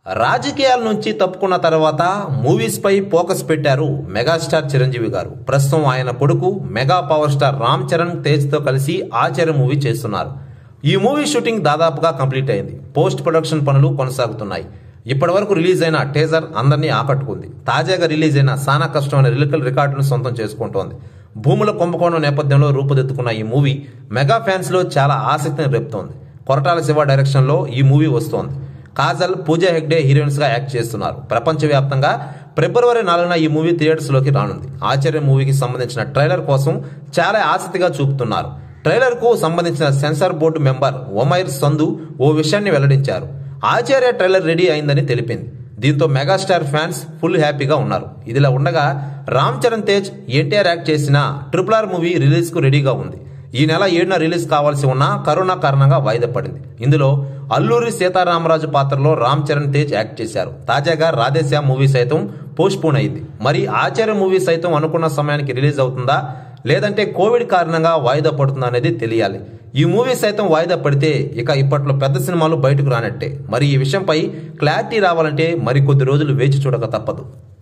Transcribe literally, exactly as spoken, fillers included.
రాజకీయాల నుంచి తప్పుకున్న తర్వాత మూవీస్ పై ఫోకస్ పెట్టారు మెగాస్టార్ చిరంజీవి గారు. ప్రస్తుతం ఆయన కొడుకు mega power star Ram Charan Tej తో కలిసి ఆచార్య మూవీ చేస్తున్నారు. ఈ మూవీ షూటింగ్ దాదాపుగా కంప్లీట్ అయింది. పోస్ట్ ప్రొడక్షన్ పనులు కొనసాగుతున్నాయి. ఇప్పటి వరకు రిలీజ్ అయిన టేజర్ అందరినీ ఆకట్టుకుంది. తాజాగా రిలీజ్ అయిన సానా కష్టం అనే లిరికల్ రికార్డును సొంతం చేసుకుంటోంది. భూముల కుంభకోణం నేపథ్యంలో రూపుదిద్దుకున్న ఈ మూవీ మెగా ఫ్యాన్స్ లో చాలా ఆసక్తిని రేపుతోంది. కొరటాల శివ డైరెక్షన్ లో ఈ మూవీ వస్తోంది. కాజల్, పూజా హెగ్డే హీరోయిన్స్ గా యాక్ట్ చేస్తున్నారు. ప్రపంచవ్యాప్తంగా ఫిబ్రవరి నాలుగున ఈ మూవీ థియేటర్స్ లోకి రానుంది. ఆచార్య మూవీకి సంబంధించిన ట్రైలర్ కోసం చాలా ఆసక్తిగా చూపుతున్నారు. ట్రైలర్ కు సంబంధించిన censor board member Umair Sandhu ఓ విషయాన్ని వెల్లడించారు. ఆచార్య ట్రైలర్ రెడీ అయిందని తెలిపింది. దీంతో మెగాస్టార్ ఫ్యాన్స్ ఫుల్ హ్యాపీగా ఉన్నారు. ఇదిలా ఉండగా రామ్ చరణ్ తేజ్, ఎన్టీఆర్ యాక్ట్ చేసిన ట్రిపుల్ ఆర్ మూవీ రిలీజ్ కు రెడీగా ఉంది. ఈ నెల ఏడున రిలీజ్ కావాల్సి ఉన్న కరోనా కారణంగా వాయిదా పడింది. ఇందులో అల్లూరి సీతారామరాజు పాత్రలో రామ్ చరణ్ తేజ్ యాక్ట్ చేశారు. తాజాగా రాధేశ్యామ్ మూవీ సైతం పోస్ట్ పోన్ అయింది. మరి ఆచార్య మూవీ సైతం అనుకున్న సమయానికి రిలీజ్ అవుతుందా లేదంటే కోవిడ్ కారణంగా వాయిదా పడుతుందా అనేది తెలియాలి. ఈ మూవీ సైతం వాయిదా పడితే ఇక ఇప్పట్లో పెద్ద సినిమాలు బయటకు రానట్టే. మరి ఈ విషయంపై క్లారిటీ రావాలంటే మరి కొద్ది రోజులు వేచి చూడక తప్పదు.